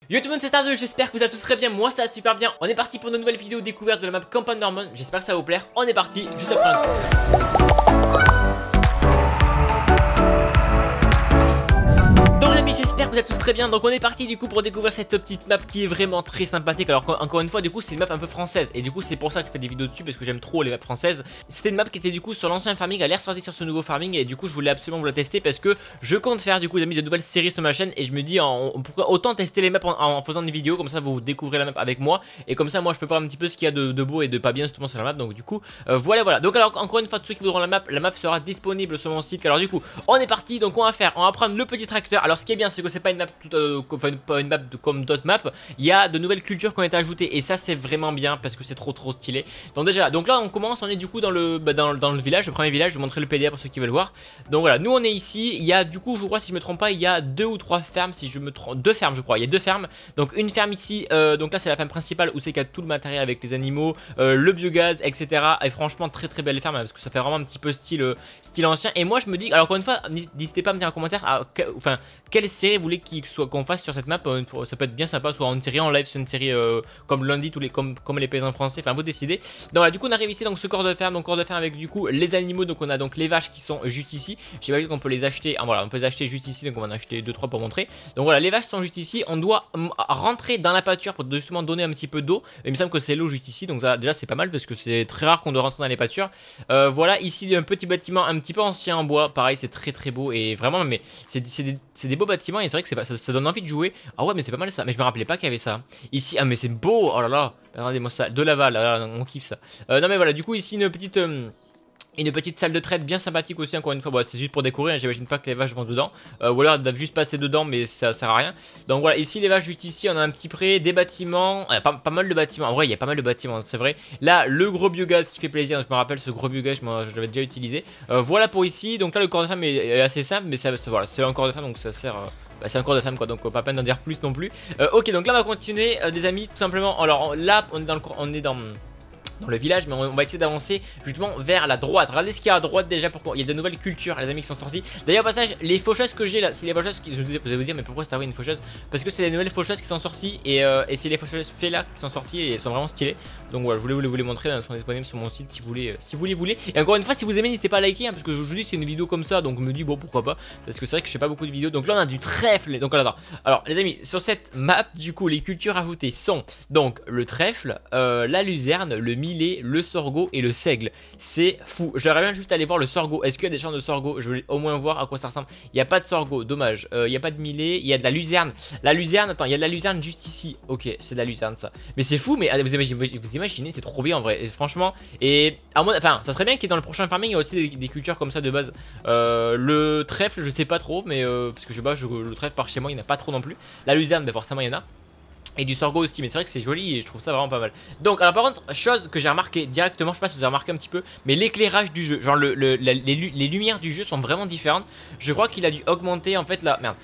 Yo tout le monde, c'est Starzo, j'espère que vous allez tous très bien, moi ça va super bien. On est parti pour une nouvelle vidéo découverte de la map Campagne Normande, j'espère que ça va vous plaire. On est parti, juste après un donc les amis, j'espère que vous êtes tous très bien. Donc on est parti du coup pour découvrir cette petite map qui est vraiment très sympathique. Alors encore une fois du coup c'est une map un peu française. Et du coup c'est pour ça que je fais des vidéos dessus, parce que j'aime trop les maps françaises. C'était une map qui était du coup sur l'ancien farming, elle est ressortie sur ce nouveau farming. Et du coup je voulais absolument vous la tester, parce que je compte faire du coup les amis de nouvelles séries sur ma chaîne. Et je me dis pourquoi autant tester les maps en faisant des vidéos, comme ça vous découvrez la map avec moi. Et comme ça moi je peux voir un petit peu ce qu'il y a de beau et de pas bien justement sur la map. Donc du coup voilà. Donc alors encore une fois, tous ceux qui voudront la map sera disponible sur mon site. Alors du coup on est parti, donc on va prendre le petit tracteur. Alors ce qui est bien c'est que c'est pas une map pas une map comme d'autres maps, il y a de nouvelles cultures qui ont été ajoutées et ça c'est vraiment bien parce que c'est trop stylé. Donc déjà, donc là on commence, on est du coup dans le village, le premier village. Je vais vous montrer le PDA pour ceux qui veulent voir. Donc voilà, nous on est ici, il y a du coup je crois si je me trompe pas, il y a 2 ou 3 fermes, si je me trompe, 2 fermes je crois, il y a 2 fermes. Donc une ferme ici, donc là c'est la ferme principale où c'est qu'il y a tout le matériel avec les animaux, le biogaz, etc. Et franchement très belle ferme parce que ça fait vraiment un petit peu style ancien. Et moi je me dis, alors encore une fois, n'hésitez pas à me dire en commentaire quelle série vous voulez qu'on fasse sur cette map. Ça peut être bien sympa, soit une série en live, soit une série comme lundi, comme les paysans français, enfin vous décidez. Donc là du coup on arrive ici, donc ce corps de ferme, avec du coup les animaux. Donc on a donc les vaches qui sont juste ici. J'imagine qu'on peut les acheter, voilà, on peut les acheter juste ici. Donc on va en acheter 2-3 pour montrer. Donc voilà, les vaches sont juste ici. On doit rentrer dans la pâture pour justement donner un petit peu d'eau. Il me semble que c'est l'eau juste ici, donc ça, déjà c'est pas mal parce que c'est très rare qu'on doit rentrer dans les pâtures. Voilà, ici un petit bâtiment un petit peu ancien en bois, pareil c'est très beau et vraiment, mais c'est des beaux bâtiments et c'est vrai que ça donne envie de jouer. Ah ouais, mais c'est pas mal ça, mais je me rappelais pas qu'il y avait ça ici. Ah mais c'est beau, oh là là, regardez-moi ça, de Laval, là, on kiffe ça. Non mais voilà, du coup ici une petite salle de traite bien sympathique aussi, encore une fois. Bon, c'est juste pour décorer, hein, j'imagine pas que les vaches vont dedans, ou alors elles doivent juste passer dedans, mais ça sert à rien. Donc voilà, ici les vaches, juste ici on a un petit pré, des bâtiments, pas mal de bâtiments. En vrai il y a pas mal de bâtiments, c'est vrai. Là le gros biogaz qui fait plaisir, je me rappelle ce gros biogaz, je l'avais déjà utilisé. Voilà pour ici. Donc là le corps de femme est assez simple, mais voilà, c'est un corps de femme, donc ça sert c'est un corps de femme quoi, donc pas peine d'en dire plus non plus. Ok, donc là on va continuer des amis, tout simplement. Alors là on est dans le village, mais on va essayer d'avancer justement vers la droite. Regardez ce qu'il y a à droite déjà, pourquoi il y a de nouvelles cultures les amis qui sont sorties. D'ailleurs au passage, les faucheuses que j'ai là, c'est les faucheuses qui, vous allez vous dire mais pourquoi c'est une faucheuse? Parce que c'est les nouvelles faucheuses qui sont sorties et c'est les faucheuses Fela qui sont sorties et elles sont vraiment stylées. Donc voilà, je voulais vous les montrer, elles sont disponibles sur mon site si vous voulez. Et encore une fois, si vous aimez, n'hésitez pas à liker, hein, parce que je vous dis c'est une vidéo comme ça, donc je me dis bon pourquoi pas, parce que c'est vrai que je fais pas beaucoup de vidéos. Donc là on a du trèfle. Donc alors les amis, sur cette map du coup les cultures ajoutées sont donc le trèfle, la luzerne, le millet, le sorgho et le seigle. C'est fou. J'aimerais bien juste aller voir le sorgho. Est-ce qu'il y a des champs de sorgho? Je voulais au moins voir à quoi ça ressemble. Il n'y a pas de sorgho, dommage. Il n'y a pas de millet. Il y a de la luzerne. La luzerne, attends, il y a de la luzerne juste ici. Ok, c'est de la luzerne ça. Mais c'est fou, mais vous imaginez, c'est trop bien en vrai. Et franchement, et enfin, ça serait bien qu'il y ait dans le prochain farming, il y a aussi des cultures comme ça de base. Le trèfle, je sais pas trop, mais parce que je sais pas, le trèfle par chez moi, il n'y en a pas trop non plus. La luzerne, ben forcément, il y en a. Et du sorgho aussi, mais c'est vrai que c'est joli et je trouve ça vraiment pas mal. Donc alors par contre, chose que j'ai remarqué directement, je sais pas si vous avez remarqué un petit peu, mais l'éclairage du jeu, genre les lumières du jeu sont vraiment différentes. Je crois qu'il a dû augmenter en fait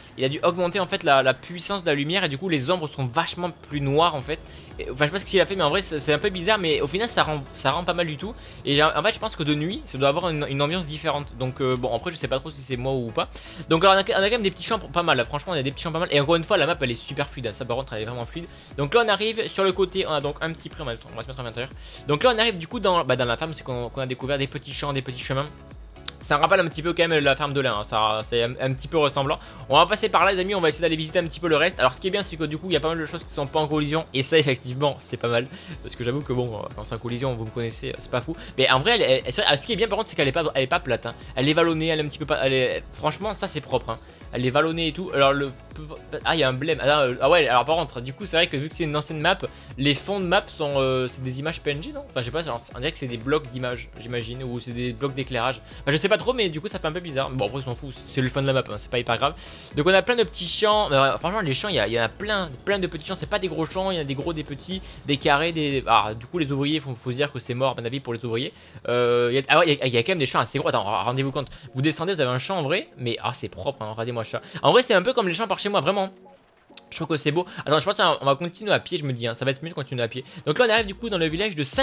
la puissance de la lumière, et du coup les ombres sont vachement plus noires en fait. Et, enfin je sais pas ce qu'il a fait, mais en vrai c'est un peu bizarre, mais au final ça rend pas mal du tout. Et en fait je pense que de nuit ça doit avoir une ambiance différente. Donc bon, après je sais pas trop si c'est moi ou pas. Donc alors on a quand même des petits champs pas mal là, franchement on a des petits champs pas mal. Et encore une fois la map elle est super fluide, ça par contre elle est vraiment fluide. Donc là on arrive sur le côté, on a donc un petit pré, on va se mettre à l'intérieur. Donc là on arrive du coup dans la ferme, c'est qu'on a découvert des petits champs, des petits chemins. Ça me rappelle un petit peu quand même la ferme de lin, hein. Ça c'est un petit peu ressemblant. On va passer par là les amis, on va essayer d'aller visiter un petit peu le reste. Alors ce qui est bien c'est que du coup il y a pas mal de choses qui sont pas en collision, et ça effectivement c'est pas mal. Parce que j'avoue que bon, quand c'est en collision, vous me connaissez, c'est pas fou. Mais en vrai ce qui est bien par contre c'est qu'elle est pas plate, hein. Elle est vallonnée, elle est un petit peu pas, franchement ça c'est propre, hein. Elle est vallonnée et tout. Alors il y a un blême. Ah ouais, alors par contre du coup c'est vrai que vu que c'est une ancienne map, les fonds de map sont c'est des images PNG, non? Enfin je sais pas, on dirait que c'est des blocs d'images, j'imagine, ou c'est des blocs d'éclairage. Enfin je sais pas trop, mais du coup ça fait un peu bizarre. Bon après on s'en fout, c'est le fun de la map, hein, c'est pas hyper grave. Donc on a plein de petits champs. Franchement les champs, il y en a plein de petits champs. C'est pas des gros champs, il y en a des gros, des petits, des carrés, des... Ah du coup les ouvriers, faut se dire que c'est mort à mon avis pour les ouvriers. Il y a quand même des champs assez gros. Attends, rendez-vous compte, vous descendez, vous avez un champ en vrai, mais c'est propre, hein, regardez-moi ça. En vrai c'est un peu comme les champs par chez moi, vraiment. Je trouve que c'est beau. Attends, je pense qu'on va continuer à pied, je me dis, hein. Ça va être mieux de continuer à pied. Donc là, on arrive du coup dans le village de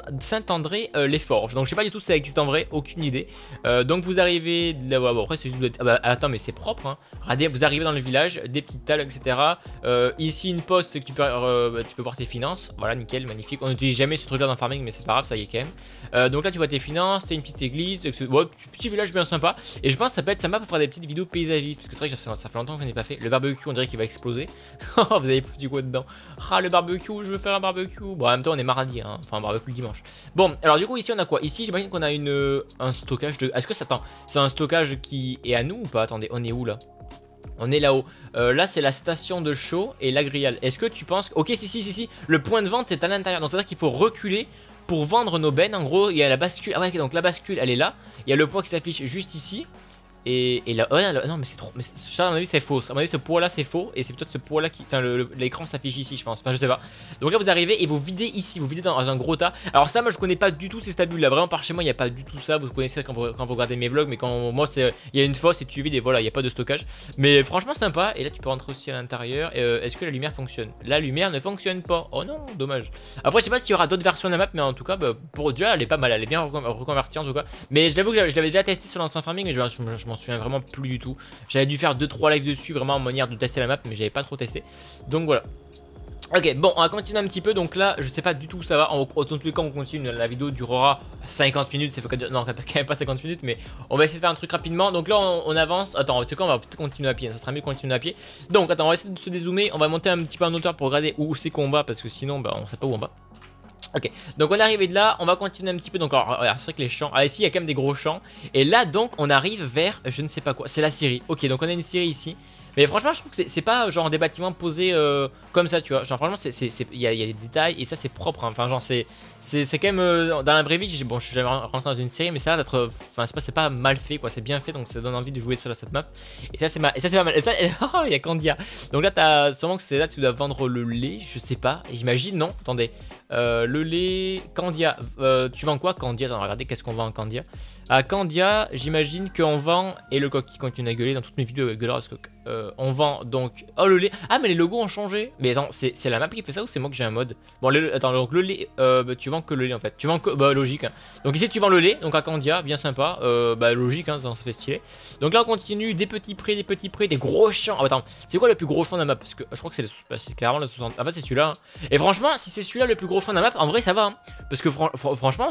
Saint-André-les-Forges. Donc je sais pas du tout si ça existe en vrai, aucune idée. Donc vous arrivez là, bon, après c'est juste. Ah bah, attends, mais c'est propre, hein. Regardez, vous arrivez dans le village, des petites talles, etc. Ici, une poste que tu peux voir tes finances. Voilà, nickel, magnifique. On n'utilise jamais ce truc-là dans Farming, mais c'est pas grave, ça y est quand même. Donc là, tu vois tes finances, t'as une petite église, ouais, petit village bien sympa. Et je pense que ça peut être sympa pour faire des petites vidéos paysagistes. Parce que c'est vrai que ça fait longtemps que je n'ai pas fait. Le barbecue, on dirait qu'il va exploser. Vous avez foutu quoi dedans? Ah, le barbecue, je veux faire un barbecue. Bon, en même temps, on est mardi, hein. Enfin, un barbecue le dimanche. Bon, alors du coup, ici, on a quoi? Ici, j'imagine qu'on a un stockage de. Est-ce que ça. Attends, c'est un stockage qui est à nous ou pas? Attendez, on est où là? On est là-haut. Là, c'est la station de chaud et la grillale. Est-ce que tu penses. Ok, si. Le point de vente est à l'intérieur. Donc, c'est-à-dire qu'il faut reculer pour vendre nos bennes. En gros, il y a la bascule. Ah, ouais, donc la bascule, elle est là. Il y a le poids qui s'affiche juste ici. Et là, oh, non, mais c'est trop. Mais ça, à mon avis, c'est faux. À mon avis, ce poids là, c'est faux. Et c'est peut-être ce poids là qui. Enfin, l'écran s'affiche ici, je pense. Enfin, je sais pas. Donc là, vous arrivez et vous videz ici. Vous videz dans un gros tas. Alors, ça, moi, je connais pas du tout ces stabules là. Vraiment, par chez moi, il n'y a pas du tout ça. Vous connaissez quand vous regardez mes vlogs. Mais quand moi, il y a une fosse et tu vides et voilà, il n'y a pas de stockage. Mais franchement, sympa. Et là, tu peux rentrer aussi à l'intérieur. Est-ce que la lumière fonctionne? La lumière ne fonctionne pas. Oh non, dommage. Après, je sais pas s'il y aura d'autres versions de la map. Mais en tout cas, bah, pour déjà, elle est pas mal. Elle est bien reconvertie en tout cas. Mais j'avoue que je l'avais déjà testé sur l'ancien Farming. Mais je m'en souviens vraiment plus du tout. J'avais dû faire 2-3 lives dessus vraiment en manière de tester la map, mais j'avais pas trop testé. Donc voilà. Ok, bon, on va continuer un petit peu. Donc là, je sais pas du tout où ça va. En tous les cas, on continue. La vidéo durera 50 minutes. C'est non, quand même pas 50 minutes, mais on va essayer de faire un truc rapidement. Donc là, on avance. Attends, c'est quoi? On va peut-être continuer à pied. Ça sera mieux de continuer à pied. Donc, attends, on va essayer de se dézoomer. On va monter un petit peu en hauteur pour regarder où c'est qu'on va, parce que sinon, bah, on sait pas où on va. Ok, donc on est arrivé de là, on va continuer un petit peu. Donc c'est vrai que les champs, ah ici il y a quand même des gros champs. Et là donc on arrive vers, je ne sais pas quoi, c'est la scierie. Ok, donc on a une scierie ici. Mais franchement je trouve que c'est pas genre des bâtiments posés comme ça, tu vois. Genre franchement il y a des détails et ça c'est propre, hein. Enfin genre c'est quand même dans la vraie vie, bon je suis jamais rentré dans une série, mais ça a l'air d'être, enfin c'est pas mal fait quoi, c'est bien fait, donc ça donne envie de jouer sur cette map. Et ça c'est pas mal. Et ça, oh, il y a Candia. Donc là t'as sûrement que c'est là que tu dois vendre le lait, je sais pas, j'imagine, non? Attendez. Le lait, Candia, tu vends quoi Candia? Attends, regardez qu'est-ce qu'on vend en Candia. À Candia, j'imagine qu'on vend, et le coq qui continue à gueuler dans toutes mes vidéos avec gueuleur, on vend donc, oh le lait, ah mais les logos ont changé. Mais attends, c'est la map qui fait ça ou c'est moi que j'ai un mode? Bon, attends, donc le lait, bah, tu vends que le lait en fait, tu vends que, bah logique, hein. Donc ici tu vends le lait, donc à Candia, bien sympa, bah logique, hein, ça fait stylé. Donc là on continue, des petits prés, des gros champs. Oh, attends, c'est quoi le plus gros champ de la map? Parce que je crois que c'est clairement le 60, ah bah c'est celui-là, hein. Et franchement, si c'est celui-là le plus gros champ de la map, en vrai ça va, hein. Parce que franchement,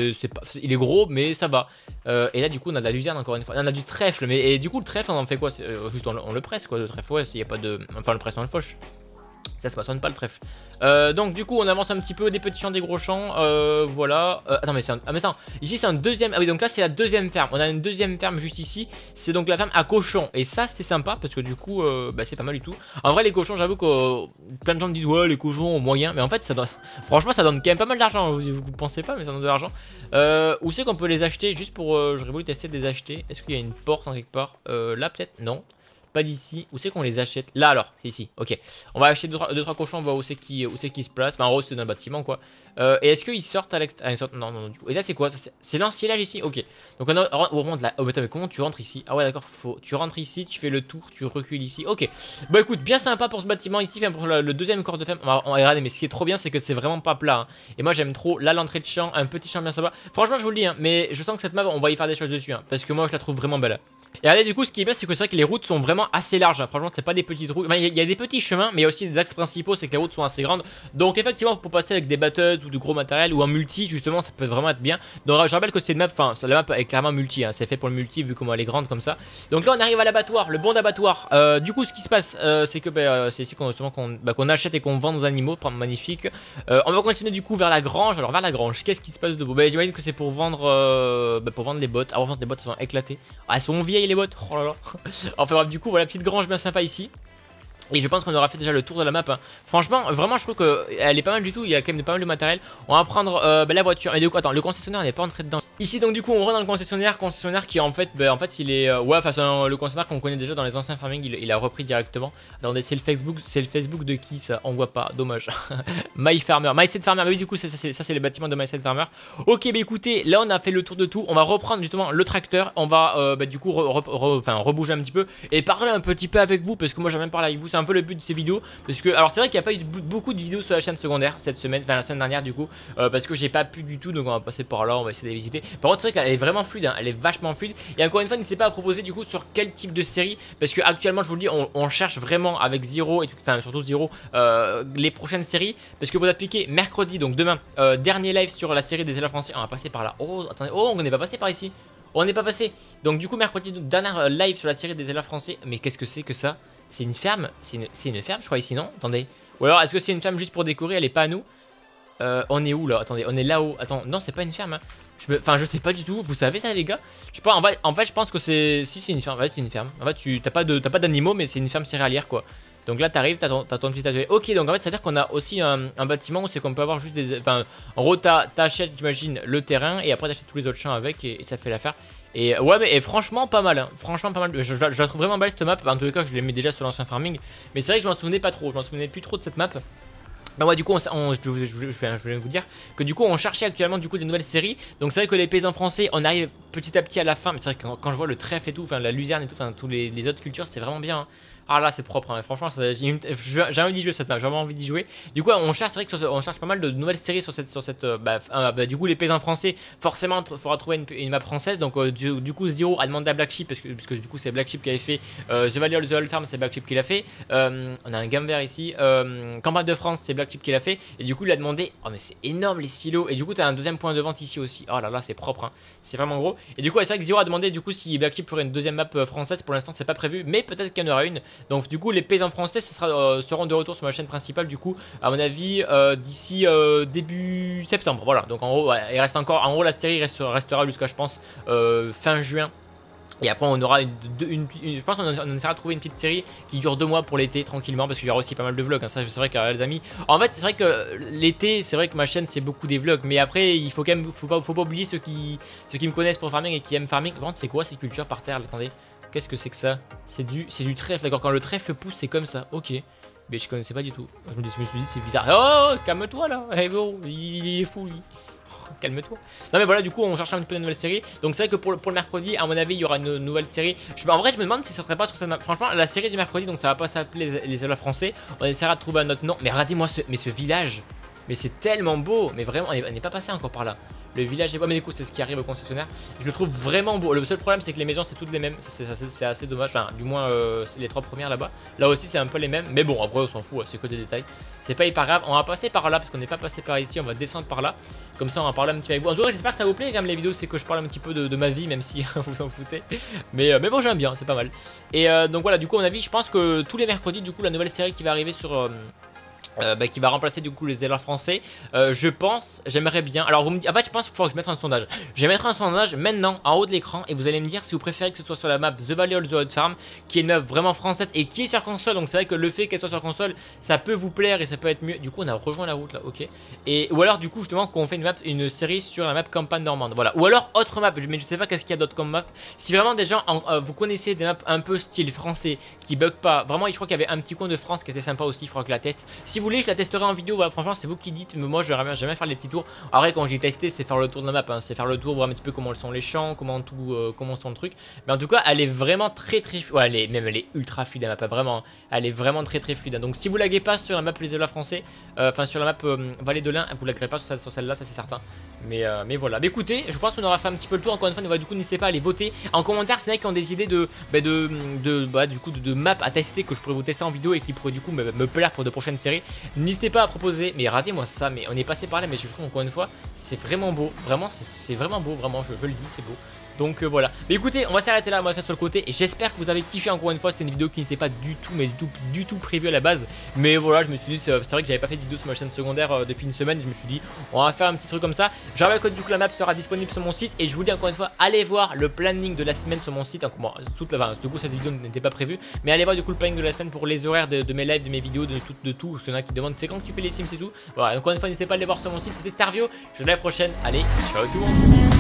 il est gros, mais ça va. Et là du coup on a de la luzerne encore une fois, on a du trèfle, mais et du coup le trèfle on en fait quoi? Juste on le presse quoi, le trèfle, ouais, s'il n'y a pas de, enfin le presse on le fauche. Ça se passionne pas le trèfle. Donc du coup on avance un petit peu, des petits champs, des gros champs, voilà. Attends mais c'est un... Ah mais attends, ici c'est un deuxième... Ah oui, donc là c'est la deuxième ferme. On a une deuxième ferme juste ici. C'est donc la ferme à cochons. Et ça c'est sympa parce que du coup bah, c'est pas mal du tout. En vrai les cochons, j'avoue que plein de gens me disent ouais les cochons moyen, mais en fait ça donne... Franchement ça donne quand même pas mal d'argent. Vous pensez pas, mais ça donne de l'argent. Où c'est qu'on peut les acheter? Juste pour... j'aurais voulu tester de les acheter. Est-ce qu'il y a une porte en quelque part? Là peut-être? Non. Pas d'ici. Où c'est qu'on les achète? Là alors, c'est ici. Ok. On va acheter 2-3 cochons, on va voir où c'est qui se place. Enfin, en gros, c'est dans le bâtiment quoi. Et est-ce qu'ils sortent à l'extérieur? Non, du coup. Et ça, c'est quoi? C'est l'anciennage ici. Ok. Donc, on rentre là. Oh, mais attends, mais comment tu rentres ici? Ah, ouais, d'accord. Tu rentres ici, tu fais le tour, tu recules ici. Ok. Bah, écoute, bien sympa pour ce bâtiment ici. Enfin, pour le deuxième corps de ferme. On va regarder, mais ce qui est trop bien, c'est que c'est vraiment pas plat, hein. Et moi, j'aime trop là l'entrée de champ, un petit champ bien sympa. Franchement, je vous le dis, hein, mais je sens que cette map, on va y faire des choses dessus, hein, parce que moi, je la trouve vraiment belle. Et allez, du coup, ce qui est bien, c'est que c'est vrai que les routes sont vraiment assez larges, hein. Franchement, c'est pas des petites routes. Enfin, il y a des petits chemins, mais il y a aussi des axes principaux, c'est que les routes sont assez grandes. Donc, effectivement, pour passer avec des batteuses ou du gros matériel ou en multi, justement, ça peut vraiment être bien. Donc, je rappelle que c'est une map, enfin, la map est clairement multi, hein. C'est fait pour le multi, vu comment elle est grande comme ça. Donc là, on arrive à l'abattoir, le bon d'abattoir. Du coup, ce qui se passe, c'est que c'est ici qu'on achète et qu'on vend nos animaux. Magnifique. On va continuer du coup vers la grange. Alors, vers la grange, qu'est-ce qui se passe de beau? Bah, j'imagine que c'est pour vendre, les bottes. Alors, les bottes, elles sont éclatées. Ah, elles sont vieilles les bottes. Oh là là. Enfin bref, du coup voilà, petite grange bien sympa ici. Et je pense qu'on aura fait déjà le tour de la map, hein. Franchement, vraiment je trouve qu'elle est pas mal du tout. Il y a quand même pas mal de matériel. On va prendre la voiture. Mais du coup attends, le concessionnaire n'est pas entré dedans. Ici donc du coup on rentre dans le concessionnaire qui en fait, il est ouais, enfin le concessionnaire qu'on connaît déjà dans les anciens farming. Il a repris directement. Attendez, c'est le Facebook de qui ça? On voit pas, dommage. My Farmer, My7 Farmer. Mais oui, du coup ça c'est le bâtiment de My7 Farmer. Ok, bah écoutez, là on a fait le tour de tout. On va reprendre justement le tracteur. On va du coup rebouger un petit peu et parler un petit peu avec vous, parce que moi j'ai même parlé avec vous. c'est un peu le but de ces vidéos. Parce que, alors c'est vrai qu'il n'y a pas eu beaucoup de vidéos sur la chaîne secondaire cette semaine, enfin la semaine dernière du coup, parce que j'ai pas pu du tout, donc on va passer par là, on va essayer de les visiter. Par contre c'est vrai qu'elle est vraiment fluide, hein, elle est vachement fluide. Et encore une fois, n'hésitez pas à proposer du coup sur quel type de série, parce que actuellement je vous le dis, on cherche vraiment avec Zero et tout, enfin surtout Zero, les prochaines séries, parce que vous expliquer mercredi, donc demain, dernier live sur la série des élèves français. On va passer par là. Oh attendez, oh on n'est pas passé par ici. On n'est pas passé. Donc du coup mercredi, dernier live sur la série des élèves français. Mais qu'est-ce que c'est que ça? C'est une ferme? C'est une ferme je crois ici, non? Attendez. Ou alors est-ce que c'est une ferme juste pour décorer? Elle est pas à nous? On est où là? Attendez, on est là-haut. Attends, non c'est pas une ferme hein. Enfin je sais pas du tout. Vous savez ça les gars? Je sais pas, en fait je pense que c'est... Si c'est une ferme, ouais c'est une ferme. En fait tu t'as pas d'animaux mais c'est une ferme céréalière quoi. Donc là t'arrives, t'as ton petit atelier. Ok, donc en fait ça veut dire qu'on a aussi un bâtiment où c'est qu'on peut avoir juste des... Enfin en gros t'achètes j'imagine le terrain et après t'achètes tous les autres champs avec et ça fait l'affaire. Et ouais mais franchement pas mal hein. Franchement pas mal, je la trouve vraiment belle cette map. En tous les cas je l'ai mis déjà sur l'ancien farming. Mais c'est vrai que je m'en souvenais pas trop, je m'en souvenais plus trop de cette map. Bah ouais du coup je voulais vous dire que du coup on cherchait actuellement du coup des nouvelles séries. Donc c'est vrai que les paysans français on arrive petit à petit à la fin. Mais c'est vrai que quand je vois le trèfle et tout, enfin la luzerne et tout, enfin tous les autres cultures c'est vraiment bien hein. Ah là c'est propre hein. Franchement j'ai envie d'y jouer cette map, j'ai vraiment envie d'y jouer. Du coup on cherche, c'est vrai qu'on cherche pas mal de nouvelles séries sur cette du coup les paysans français, forcément il faudra trouver une map française. Donc du coup Zero a demandé à Black Sheep, parce que du coup c'est Black Sheep qui avait fait The Valley of the Old Farm, c'est Black Sheep qui l'a fait. On a un gamme vert ici, Campagne de France c'est Black Sheep qui l'a fait. Et du coup il a demandé, oh mais c'est énorme les silos. Et du coup t'as un deuxième point de vente ici aussi. Oh là là c'est propre hein. C'est vraiment gros. Et du coup c'est vrai que Zero a demandé du coup si Black Sheep ferait une deuxième map française. Pour l'instant c'est pas prévu, mais peut-être qu'il y en aura une. Donc du coup les paysans français seront de retour sur ma chaîne principale du coup à mon avis d'ici début septembre. Voilà, donc en gros ouais, il reste encore, en gros la série restera jusqu'à je pense fin juin. Et après on aura je pense qu'on essaiera de trouver une petite série qui dure 2 mois pour l'été tranquillement, parce qu'il y aura aussi pas mal de vlogs hein. Ça c'est vrai que les amis, en fait c'est vrai que l'été c'est vrai que ma chaîne c'est beaucoup des vlogs, mais après il faut quand même faut pas oublier ceux qui me connaissent pour farming et qui aiment farming. Par contre c'est quoi ces cultures par terre là, attendez, qu'est-ce que c'est que ça? C'est du trèfle, d'accord, quand le trèfle pousse c'est comme ça, ok. Mais je connaissais pas du tout, je me suis dit c'est bizarre. Oh calme-toi là, hey bro, il est fou lui. Calme-toi. Non mais voilà, du coup on cherche un petit peu de nouvelles séries. Donc c'est vrai que pour le mercredi à mon avis il y aura une nouvelle série. En vrai je me demande si ça serait pas sur cette map. Franchement la série du mercredi, donc ça va pas s'appeler les élèves français. On essaiera de trouver un autre nom. Mais regardez-moi ce village. Mais c'est tellement beau. Mais vraiment on n'est pas passé encore par là. Le village est beau, mais du coup c'est ce qui arrive au concessionnaire. Je le trouve vraiment beau. Le seul problème c'est que les maisons c'est toutes les mêmes. C'est assez dommage. Enfin du moins les 3 premières là-bas. Là aussi c'est un peu les mêmes. Mais bon après on s'en fout, c'est que des détails. C'est pas hyper grave. On va passer par là parce qu'on n'est pas passé par ici. On va descendre par là. Comme ça on va parler un petit peu avec vous. En tout cas j'espère que ça vous plaît quand même les vidéos. C'est que je parle un petit peu de ma vie, même si vous en foutez. Mais bon j'aime bien, c'est pas mal. Et donc voilà, du coup à mon avis je pense que tous les mercredis du coup la nouvelle série qui va arriver sur... qui va remplacer du coup les élèves français. Je pense, j'aimerais bien. Alors vous me dites, en fait je pense qu'il faut que je mette un sondage. Je vais mettre un sondage maintenant en haut de l'écran et vous allez me dire si vous préférez que ce soit sur la map The Valley of the Old Farm, qui est une map vraiment française et qui est sur console. Donc c'est vrai que le fait qu'elle soit sur console, ça peut vous plaire et ça peut être mieux. Du coup on a rejoint la route là, ok. Et ou alors du coup justement qu'on fait une série sur la map campagne normande. Voilà. Ou alors autre map, mais je sais pas qu'est-ce qu'il y a d'autre comme map. Si vraiment des gens vous connaissez des maps un peu style français qui bug pas, vraiment je crois qu'il y avait un petit coin de France qui était sympa aussi. Il faudra que je la teste. Si vous voulez, je la testerai en vidéo. Voilà, franchement, c'est vous qui dites. Mais moi, je vais jamais faire les petits tours. Après, quand j'ai testé, c'est faire le tour de la map. Hein. C'est faire le tour, voir un petit peu comment sont les champs, comment sont le truc. Mais en tout cas, elle est vraiment très fluide. Ouais, elle est ultra fluide, la map. Vraiment, elle est vraiment très fluide. Hein. Donc, si vous laguez pas sur la map les élèves français, enfin sur la map Vallée de l'Ain, vous laguerez pas sur celle-là, ça c'est certain. Mais voilà. Mais écoutez, je pense qu'on aura fait un petit peu le tour. Encore une fois, du coup, n'hésitez pas à aller voter en commentaire. C'est vrai qui ont des idées de map à tester que je pourrais vous tester en vidéo et qui pourraient du coup me plaire pour de prochaines séries. N'hésitez pas à proposer. Mais regardez-moi ça, mais on est passé par là, mais je trouve encore une fois c'est vraiment beau, vraiment c'est vraiment beau, vraiment je le dis, c'est beau. Donc voilà, mais écoutez on va s'arrêter là, on va faire sur le côté. Et j'espère que vous avez kiffé. Encore une fois c'était une vidéo qui n'était pas du tout, mais du tout prévue à la base. Mais voilà, je me suis dit, c'est vrai que j'avais pas fait de vidéo sur ma chaîne secondaire depuis une semaine. Je me suis dit on va faire un petit truc comme ça. Je rappelle que du coup la map sera disponible sur mon site. Et je vous dis encore une fois, allez voir le planning de la semaine sur mon site. Donc, bon, du coup cette vidéo n'était pas prévue, mais allez voir du coup le planning de la semaine pour les horaires de mes lives, de mes vidéos, de tout. Parce qu'il y en a qui demandent c'est quand que tu fais les sims et tout. Voilà, encore une fois n'hésitez pas à aller voir sur mon site. C'était Starvio, je vous dis à la prochaine. Allez, ciao tout le monde.